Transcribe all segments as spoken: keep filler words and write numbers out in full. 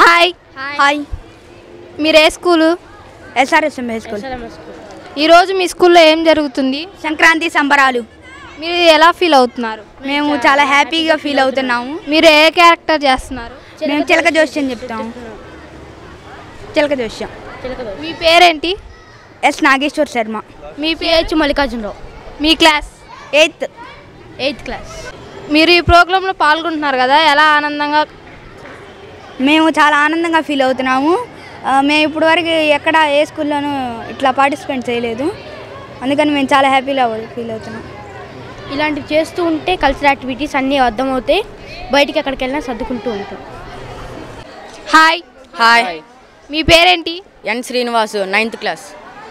Hi hi మీరు ఏ school? ఎస్ఆర్ఎస్ఎం school. ఈరోజు మీ స్కూల్లో ఏం జరుగుతుంది? సంక్రాంతి సంబరాలు. మీరు ఎలా ఫీల్ అవుతున్నారు? మేము చాలా హ్యాపీగా ఫీల్ అవుతున్నాము. మీరు ఏ క్యారెక్టర్ చేస్తున్నారు? మేము చిలక జోష్యం చెప్తాము. చిలక జోష్యం. మీ పేరేంటి? ఎస్ నాగేశ్వర్ శర్మ. మీ పేరు? మల్లికార్జునరావు. మీ క్లాస్? Eighth eighth class. మీరు ఈ ప్రోగ్రాంలో పాల్గొంటున్నారు కదా, ఎలా ఆనందంగా? మేము చాలా ఆనందంగా ఫీల్ అవుతున్నాము. మేము ఇప్పుడు వరకు ఎక్కడ ఏ స్కూల్లోనూ ఇట్లా పార్టిసిపేట్ చేయలేదు, అందుకని మేము చాలా హ్యాపీగా ఫీల్ అవుతున్నాం. ఇలాంటివి చేస్తూ ఉంటే కల్చరల్ యాక్టివిటీస్ అన్నీ అర్థమవుతాయి, బయటికి ఎక్కడికి వెళ్ళినా సర్దుకుంటూ ఉంటాం. హాయ్ హాయ్ మీ పేరేంటి? N Srinivasu, ninth class.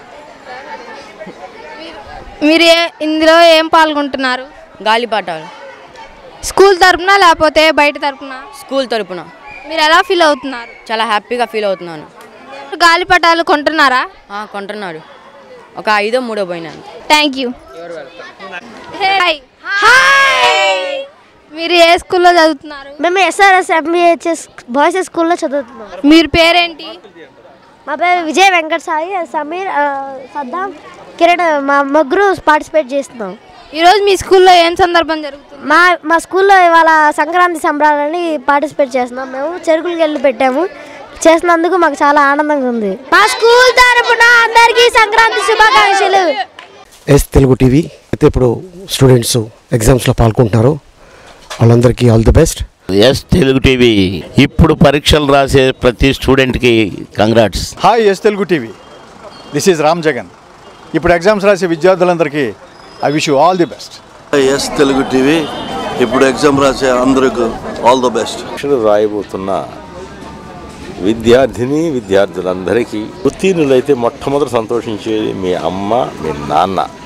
మీరు ఏ ఇందులో ఏం పాల్గొంటున్నారు? గాలిపాటాలు. స్కూల్ తరపున లేకపోతే బయట తరపున? స్కూల్ తరపున. మీరు ఎలా ఫీల్ అవుతున్నారు? చాలా హ్యాపీగా ఫీల్ అవుతున్నాను. గాలిపటాలు కొంటున్నారా? కొంటున్నాడు, ఒక ఐదో మూడో పోయినాను. Thank you. హాయ్ హాయ్ మీరు ఏ స్కూల్లో చదువుతున్నారు? మేము ఎస్ఆర్ఎస్ ఎంబీహెచ్ఎస్ బాయ్స్ స్కూల్లో చదువుతున్నాం. మీరు పేరేంటి? మా పేరు విజయ్ వెంకట సాయి, సమీర్, సద్దాం, కిరణ్, మా ముగ్గురు పార్టిసిపేట్ చేస్తున్నాం. ఈరోజు మీ స్కూల్లో ఏం సందర్భం జరుగుతుంది? మా మా స్కూల్లో ఇవాళ సంక్రాంతి సంబరాలని పార్టిసిపేట్ చేస్తున్నాం. మేము చెరుకులకి వెళ్ళి పెట్టాము, చేసినందుకు మాకు చాలా ఆనందంగా ఉంది. మా స్కూల్ తరపున అందరికీ సంక్రాంతి శుభాకాంక్షలు. ఎస్ తెలుగు టీవీ అయితే ఇప్పుడు స్టూడెంట్స్ ఎగ్జామ్స్లో పాల్గొంటున్నారు, వాళ్ళందరికీ all the best. S Telugu TV ఇప్పుడు పరీక్షలు రాసే ప్రతి స్టూడెంట్కి congrats. Hi S Telugu TV, this is Ram Jagan. ఇప్పుడు ఎగ్జామ్స్ రాసే విద్యార్థులందరికీ I wish you all the best. S Telugu TV ఇప్పుడు ఎగ్జామ్ రాసే అందరికీ ఆల్ ద బెస్ట్. పరీక్షలు రాయబోతున్న విద్యార్థిని విద్యార్థులందరికీ ఉత్తీర్ణులైతే మొట్టమొదటి సంతోషించేది మీ అమ్మ, మీ నాన్న.